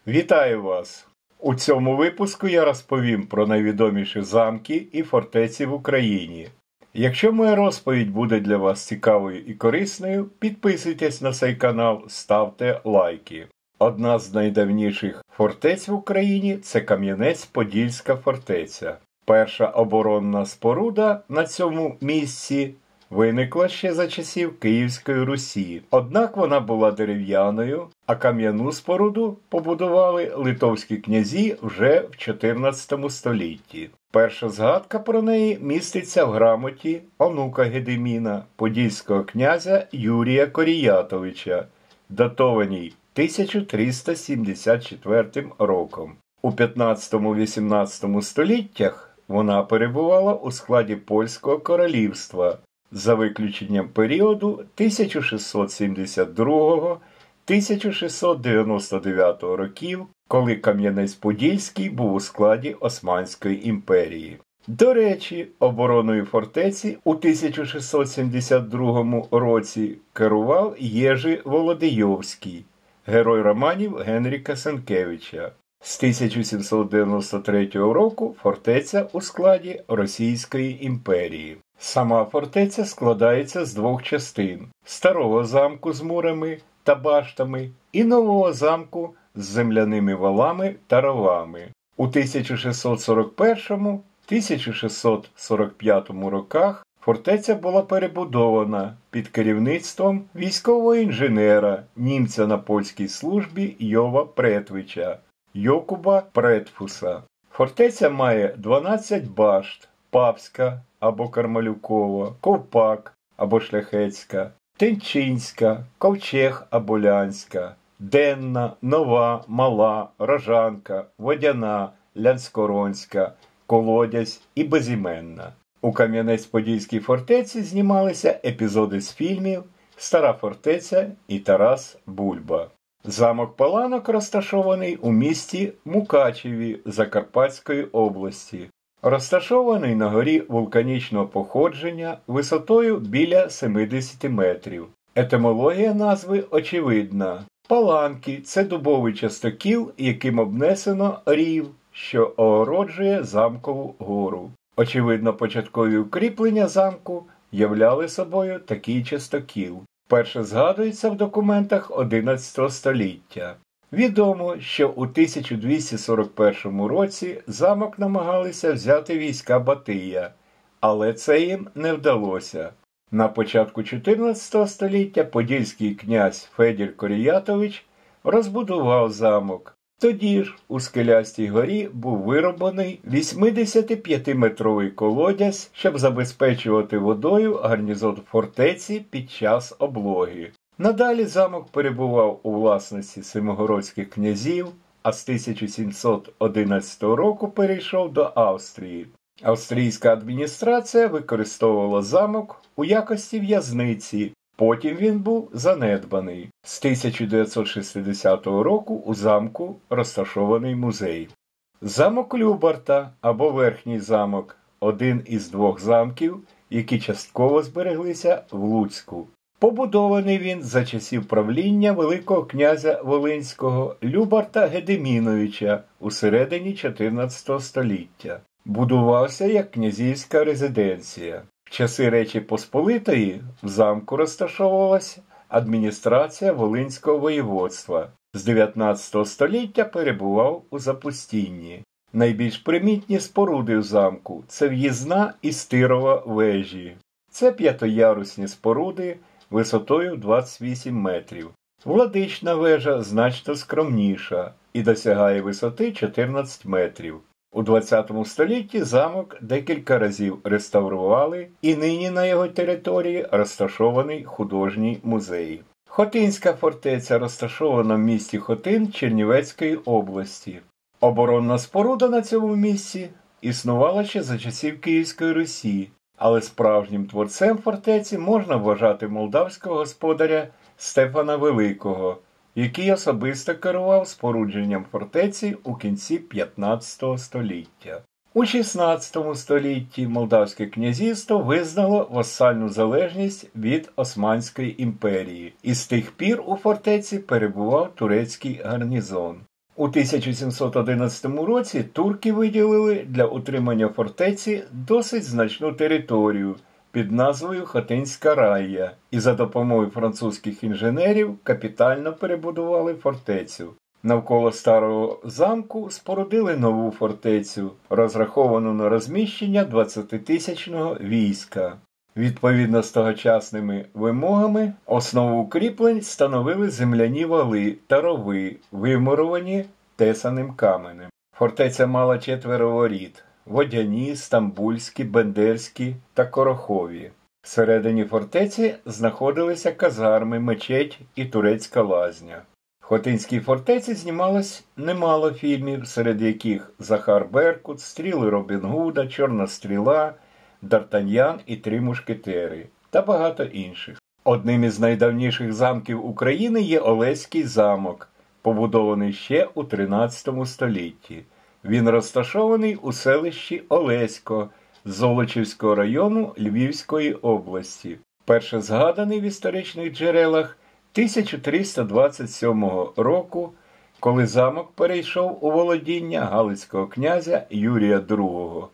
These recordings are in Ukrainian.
Вітаю вас! У цьому випуску я розповім про найвідоміші замки і фортеці в Україні. Якщо моя розповідь буде для вас цікавою і корисною, підписуйтесь на цей канал, ставте лайки. Одна з найдавніших фортець в Україні – це Кам'янець-Подільська фортеця. Перша оборонна споруда на цьому місці виникла ще за часів Київської Русі. Однак вона була дерев'яною, а кам'яну споруду побудували литовські князі вже в 14 столітті. Перша згадка про неї міститься в грамоті онука Гедеміна, подільського князя Юрія Коріятовича, датованій 1374 роком. У 15-18 століттях вона перебувала у складі Польського королівства, за виключенням періоду 1672-1699 років, коли Кам'янець-Подільський був у складі Османської імперії. До речі, обороною фортеці у 1672 році керував Єжи Володийовський, герой романів Генріка Сенкевича. З 1793 року фортеця у складі Російської імперії. Сама фортеця складається з двох частин – старого замку з мурами та баштами і нового замку з земляними валами та ровами. У 1641-1645 роках фортеця була перебудована під керівництвом військового інженера, німця на польській службі Йова Претвича, Йокуба Претфуса. Фортеця має 12 башт – Папська або Кармалюкова, Ковпак або Шляхетська, Тенчинська, Ковчег або Лянська, Денна, Нова, Мала, Рожанка, Водяна, Лянськоронська, Колодязь і Безіменна. У Кам'янець-Подільській фортеці знімалися епізоди з фільмів «Стара фортеця» і «Тарас Бульба». Замок Паланок розташований у місті Мукачеві Закарпатської області. Розташований на горі вулканічного походження висотою біля 70 метрів. Етимологія назви очевидна. Паланки – це дубовий частокіл, яким обнесено рів, що огороджує замкову гору. Очевидно, початкові укріплення замку являли собою такий частокіл. Перше згадується в документах XI століття. Відомо, що у 1241 році замок намагалися взяти війська Батия, але це їм не вдалося. На початку XIV століття подільський князь Федір Коріятович розбудував замок. Тоді ж у Скелястій горі був вироблений 85-метровий колодязь, щоб забезпечувати водою гарнізон фортеці під час облоги. Надалі замок перебував у власності семигородських князів, а з 1711 року перейшов до Австрії. Австрійська адміністрація використовувала замок у якості в'язниці, потім він був занедбаний. З 1960 року у замку розташований музей. Замок Любарта або Верхній замок – один із двох замків, які частково збереглися в Луцьку. Побудований він за часів правління Великого князя Волинського Любарта Гедеміновича у середині XIV століття. Будувався як князівська резиденція. В часи Речі Посполитої в замку розташовувалася адміністрація Волинського воєводства. З 19 століття перебував у запустінні. Найбільш примітні споруди в замку – це в'їзна і стирова вежі. Це п'ятоярусні споруди висотою 28 метрів. Владична вежа значно скромніша і досягає висоти 14 метрів. У ХХ столітті замок декілька разів реставрували, і нині на його території розташований художній музей. Хотинська фортеця розташована в місті Хотин Чернівецької області. Оборонна споруда на цьому місці існувала ще за часів Київської Русі, але справжнім творцем фортеці можна вважати молдавського господаря Стефана Великого, який особисто керував спорудженням фортеці у кінці 15 століття. У 16 столітті Молдавське князівство визнало васальну залежність від Османської імперії, і з тих пір у фортеці перебував турецький гарнізон. У 1711 році турки виділили для утримання фортеці досить значну територію під назвою Хотинська райя і за допомогою французьких інженерів капітально перебудували фортецю. Навколо старого замку спорудили нову фортецю, розраховану на розміщення 20-тисячного війська. Відповідно з тогочасними вимогами, основу укріплень становили земляні вали та рови, вимуровані тесаним каменем. Фортеця мала 4 воріт – водяні, стамбульські, бендерські та корохові. Всередині фортеці знаходилися казарми, мечеть і турецька лазня. В Хотинській фортеці знімалось немало фільмів, серед яких «Захар Беркут», «Стріли Робін Гуда», «Чорна стріла», «Д'Артаньян» і «Три мушкетери» та багато інших. Одним із найдавніших замків України є Олеський замок, побудований ще у 13 столітті. Він розташований у селищі Олесько Золочівського району Львівської області. Перше згаданий в історичних джерелах 1327 року, коли замок перейшов у володіння галицького князя Юрія II.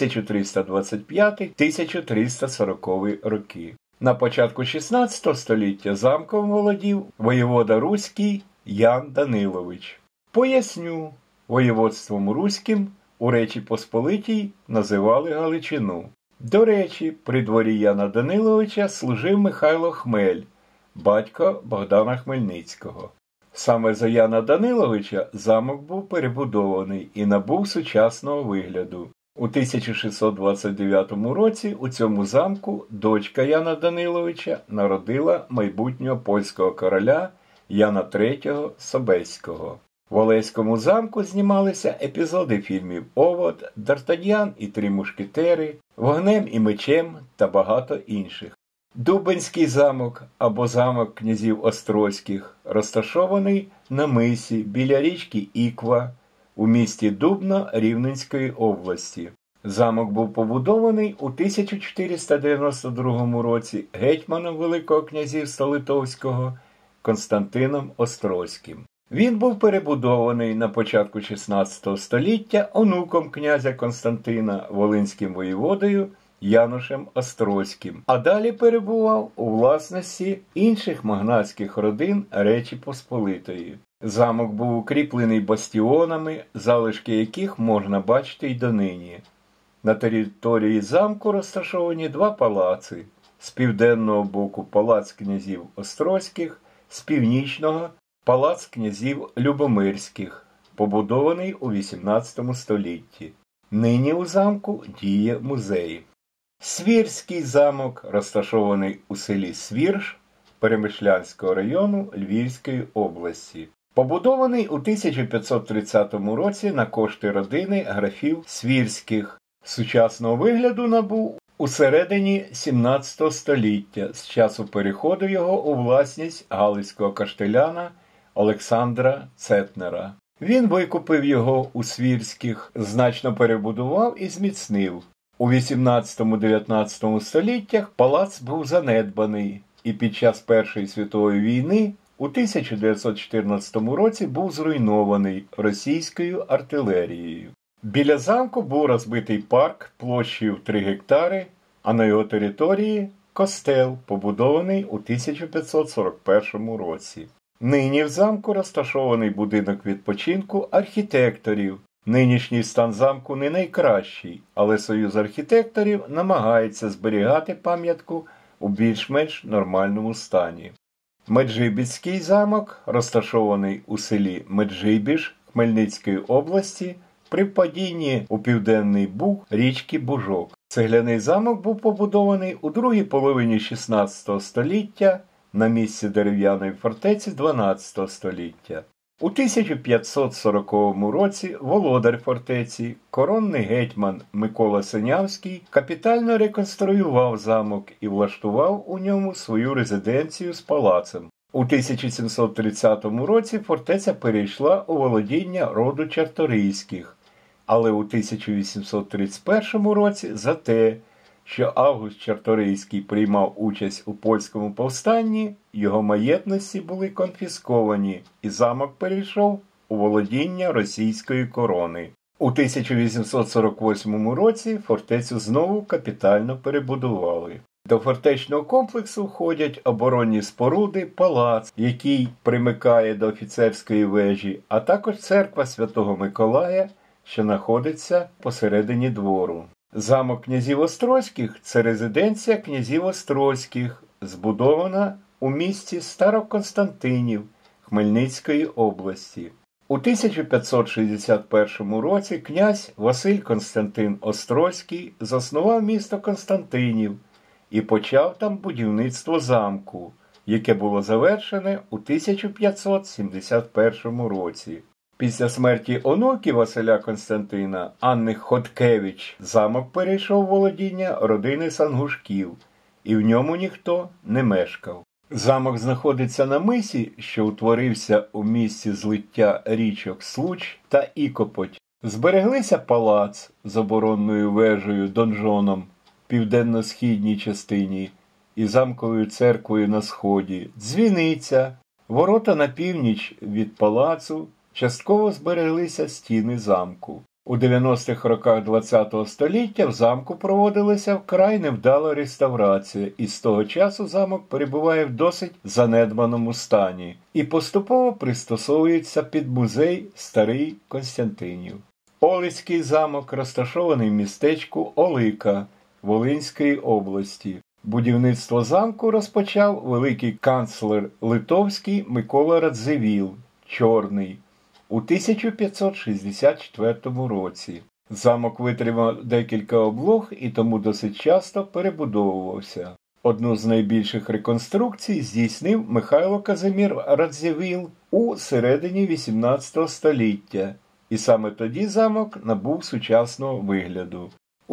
1325-1340 роки. На початку 16 століття замком володів воєвода Руський Ян Данилович. Поясню, воєводством Руським у Речі Посполитій називали Галичину. До речі, при дворі Яна Даниловича служив Михайло Хмель, батько Богдана Хмельницького. Саме за Яна Даниловича замок був перебудований і набув сучасного вигляду. У 1629 році у цьому замку дочка Яна Даниловича народила майбутнього польського короля Яна III Собеського. В Олеському замку знімалися епізоди фільмів «Овод», «Д'Артаньян і три мушкетери», «Вогнем і мечем» та багато інших. Дубенський замок або замок князів Острозьких розташований на мисі біля річки Іква у місті Дубно Рівненської області. Замок був побудований у 1492 році гетьманом Великого князівства Литовського Константином Острозьким. Він був перебудований на початку 16 століття онуком князя Константина волинським воєводою Янушем Острозьким, а далі перебував у власності інших магнатських родин Речі Посполитої. Замок був укріплений бастіонами, залишки яких можна бачити й донині. На території замку розташовані 2 палаци. З південного боку палац князів Острозьких, з північного – палац князів Любомирських, побудований у 18 столітті. Нині у замку діє музей. Свірський замок розташований у селі Свірж Перемишлянського району Львівської області. Побудований у 1530 році на кошти родини графів Свірських. Сучасного вигляду набув у середині 17 століття з часу переходу його у власність галицького каштеляна Олександра Цетнера. Він викупив його у Свірських, значно перебудував і зміцнив. У 18-19 століттях палац був занедбаний і під час Першої світової війни у 1914 році був зруйнований російською артилерією. Біля замку був розбитий парк площею в 3 гектари, а на його території – костел, побудований у 1541 році. Нині в замку розташований будинок відпочинку архітекторів. Нинішній стан замку не найкращий, але Союз архітекторів намагається зберігати пам'ятку у більш-менш нормальному стані. Меджибіжський замок розташований у селі Меджибіж Хмельницької області при впадінні у Південний Буг річки Бужок. Цегляний замок був побудований у другій половині 16 століття на місці дерев'яної фортеці 12 століття. У 1540 році володар фортеці, коронний гетьман Микола Синявський, капітально реконструював замок і влаштував у ньому свою резиденцію з палацем. У 1730 році фортеця перейшла у володіння роду Чарторийських, але у 1831 році за те, що Август Чарторийський приймав участь у польському повстанні, його маєтності були конфісковані і замок перейшов у володіння російської корони. У 1848 році фортецю знову капітально перебудували. До фортечного комплексу входять оборонні споруди, палац, який примикає до офіцерської вежі, а також церква Святого Миколая, що знаходиться посередині двору. Замок князів Острозьких – це резиденція князів Острозьких, збудована у місті Староконстантинів Хмельницької області. У 1561 році князь Василь Константин Острозький заснував місто Константинів і почав там будівництво замку, яке було завершене у 1571 році. Після смерті онуки Василя Константина, Анни Хоткевич, замок перейшов у володіння родини Сангушків, і в ньому ніхто не мешкав. Замок знаходиться на мисі, що утворився у місці злиття річок Случ та Ікопоть. Збереглися палац з оборонною вежею донжоном в південно-східній частині і замковою церквою на сході, дзвіниця, ворота на північ від палацу, частково збереглися стіни замку. У 90-х роках ХХ століття в замку проводилася вкрай невдала реставрація, і з того часу замок перебуває в досить занедбаному стані і поступово пристосовується під музей Старий Константинів. Олицький замок розташований в містечку Олика Волинської області. Будівництво замку розпочав великий канцлер литовський Микола Радзивіл, Чорний, у 1564 році. Замок витримав декілька облог і тому досить часто перебудовувався. Одну з найбільших реконструкцій здійснив Михайло Казимір Радзивіл у середині XVIII століття, і саме тоді замок набув сучасного вигляду. У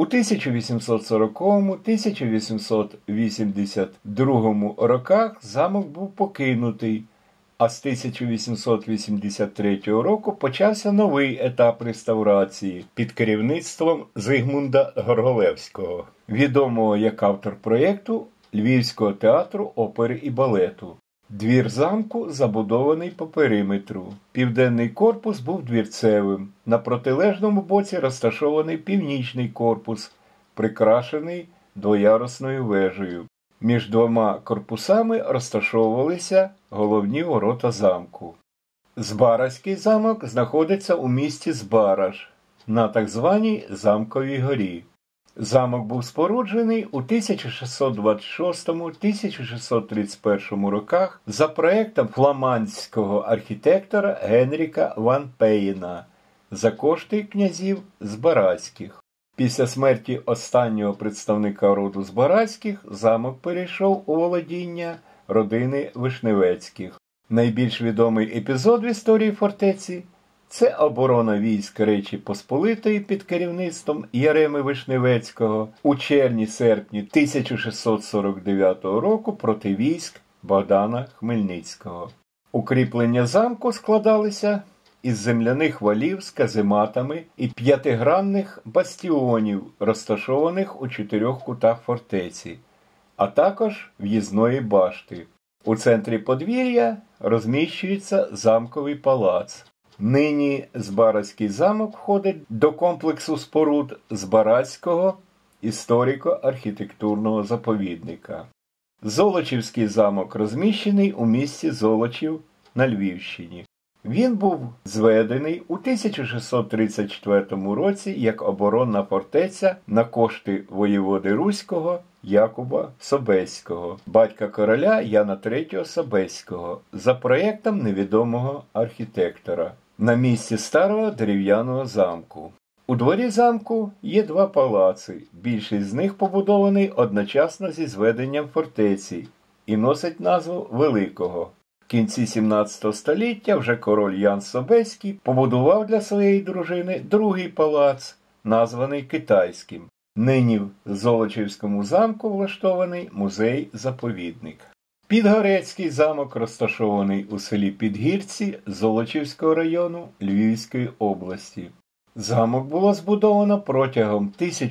1840-1882 роках замок був покинутий, а з 1883 року почався новий етап реставрації під керівництвом Зигмунда Горголевського, відомого як автор проєкту Львівського театру опери і балету. Двір замку забудований по периметру. Південний корпус був двірцевим. На протилежному боці розташований північний корпус, прикрашений двоярусною вежею. Між двома корпусами розташовувалися головні ворота замку. Збаразький замок знаходиться у місті Збараж, на так званій Замковій горі. Замок був споруджений у 1626-1631 роках за проєктом фламандського архітектора Генріка ван Пеєна за кошти князів Збаразьких. Після смерті останнього представника роду Збаразьких замок перейшов у володіння родини Вишневецьких. Найбільш відомий епізод в історії фортеці – це оборона військ Речі Посполитої під керівництвом Яреми Вишневецького у червні-серпні 1649 року проти військ Богдана Хмельницького. Укріплення замку складалися із земляних валів з казематами і п'ятигранних бастіонів, розташованих у 4 кутах фортеці, а також в'їзної башти. У центрі подвір'я розміщується замковий палац. Нині Збаразький замок входить до комплексу споруд Збаразького історико-архітектурного заповідника. Золочівський замок розміщений у місті Золочів на Львівщині. Він був зведений у 1634 році як оборонна фортеця на кошти воєводи Руського Якуба Собеського, батька короля Яна III Собеського, за проєктом невідомого архітектора, на місці старого дерев'яного замку. У дворі замку є 2 палаци, більшість з них побудований одночасно зі зведенням фортеці і носить назву Великого. В кінці 17 століття вже король Ян Собеський побудував для своєї дружини другий палац, названий Китайським. Нині в Золочівському замку влаштований музей-заповідник. Підгорецький замок розташований у селі Підгірці Золочівського району Львівської області. Замок було збудовано протягом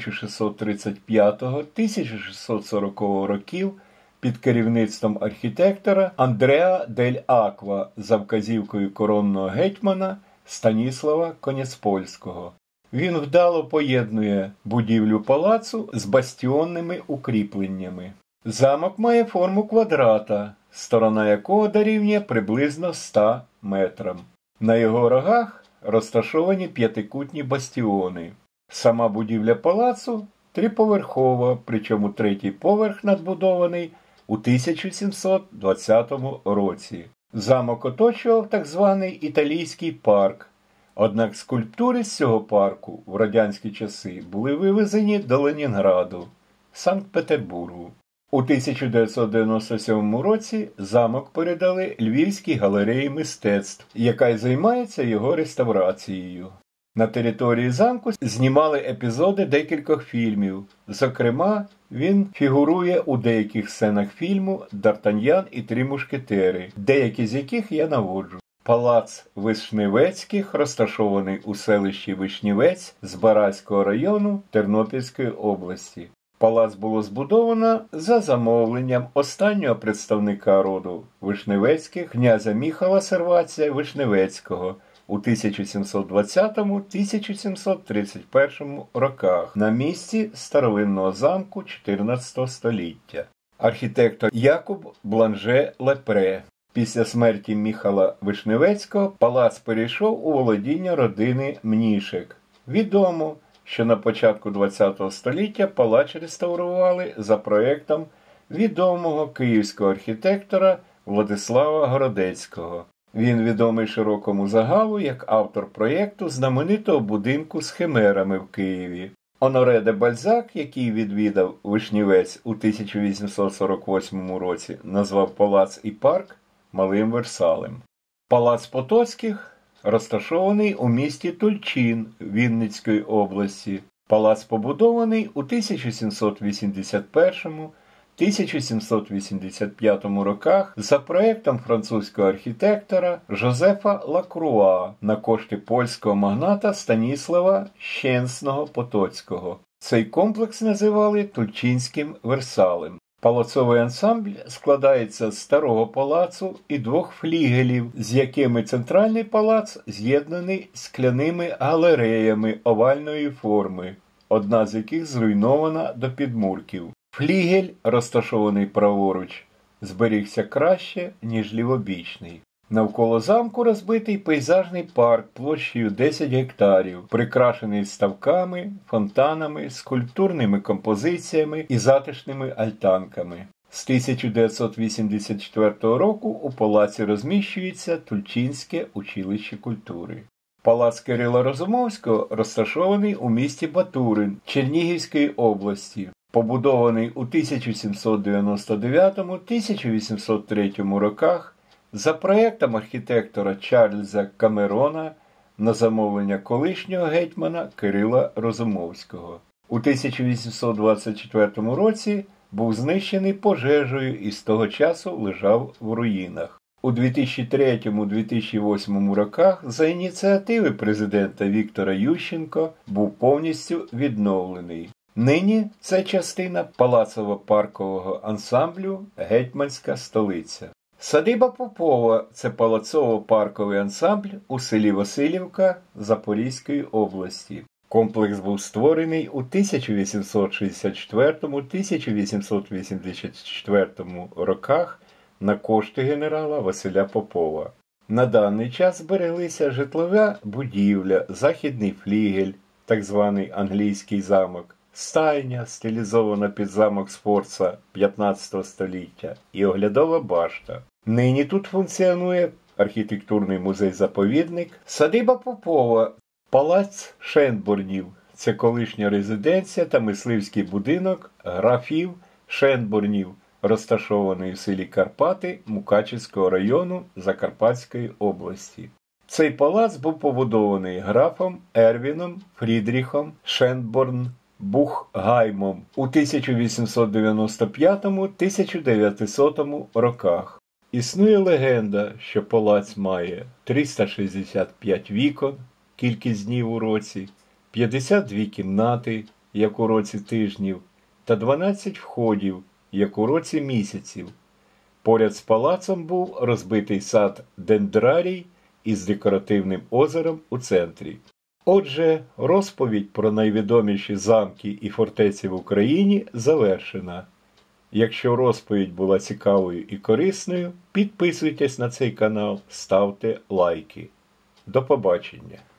1635-1640 років під керівництвом архітектора Андреа дель Аква за вказівкою коронного гетьмана Станіслава Конецпольського. Він вдало поєднує будівлю палацу з бастіонними укріпленнями. Замок має форму квадрата, сторона якого дорівнює приблизно 100 метрам. На його рогах розташовані п'ятикутні бастіони. Сама будівля палацу триповерхова, причому третій поверх надбудований у 1720 році. Замок оточував так званий італійський парк. Однак скульптури з цього парку в радянські часи були вивезені до Ленінграду, Санкт-Петербургу. У 1997 році замок передали Львівській галереї мистецтв, яка й займається його реставрацією. На території замку знімали епізоди декількох фільмів. Зокрема, він фігурує у деяких сценах фільму «Д'Артаньян і три мушкетери», деякі з яких я наводжу. Палац Вишневецьких розташований у селищі Вишнівець Збаразького району Тернопільської області. Палац було збудовано за замовленням останнього представника роду Вишневецьких, князя Міхала Сервація Вишневецького у 1720-1731 роках на місці старовинного замку XIV століття. Архітектор Якуб Бланже Лепре. Після смерті Міхала Вишневецького палац перейшов у володіння родини Мнішек. Відомо, що на початку ХХ століття палац реставрували за проєктом відомого київського архітектора Владислава Городецького. Він відомий широкому загалу як автор проєкту знаменитого будинку з химерами в Києві. Оноре де Бальзак, який відвідав Вишнівець у 1848 році, назвав палац і парк Малим Версалем. Палац Потоцьких розташований у місті Тульчин Вінницької області. Палац побудований у 1781-1785 роках за проєктом французького архітектора Жозефа Лакруа на кошти польського магната Станіслава Щенсного-Потоцького. Цей комплекс називали Тульчинським Версалем. Палацовий ансамбль складається з старого палацу і двох флігелів, з якими центральний палац з'єднаний скляними галереями овальної форми, одна з яких зруйнована до підмурків. Флігель, розташований праворуч, зберігся краще, ніж лівобічний. Навколо замку розбитий пейзажний парк площею 10 гектарів, прикрашений ставками, фонтанами, скульптурними композиціями і затишними альтанками. З 1984 року у палаці розміщується Тульчинське училище культури. Палац Кирила Розумовського розташований у місті Батурин Чернігівської області. Побудований у 1799-1803 роках за проєктом архітектора Чарльза Камерона на замовлення колишнього гетьмана Кирила Розумовського. У 1824 році був знищений пожежею і з того часу лежав в руїнах. У 2003-2008 роках за ініціативи президента Віктора Ющенка був повністю відновлений. Нині це частина палацово-паркового ансамблю «Гетьманська столиця». Садиба Попова – це палацово-парковий ансамбль у селі Василівка Запорізької області. Комплекс був створений у 1864-1884 роках на кошти генерала Василя Попова. На даний час збереглися житлова будівля, західний флігель, так званий англійський замок, стайня, стилізована під замок Сфорца 15 століття, і оглядова башта. Нині тут функціонує архітектурний музей-заповідник, садиба Попова, палац Шенборнів. Це колишня резиденція та мисливський будинок графів Шенборнів, розташований у селі Карпати Мукачівського району Закарпатської області. Цей палац був побудований графом Ервіном Фрідріхом Шенборн-Бухгаймом у 1895-1900 роках. Існує легенда, що палац має 365 вікон, кількість днів у році, 52 кімнати, як у році тижнів, та 12 входів, як у році місяців. Поряд з палацом був розбитий сад дендрарій із декоративним озером у центрі. Отже, розповідь про найвідоміші замки і фортеці в Україні завершена. Якщо розповідь була цікавою і корисною, підписуйтесь на цей канал, ставте лайки. До побачення!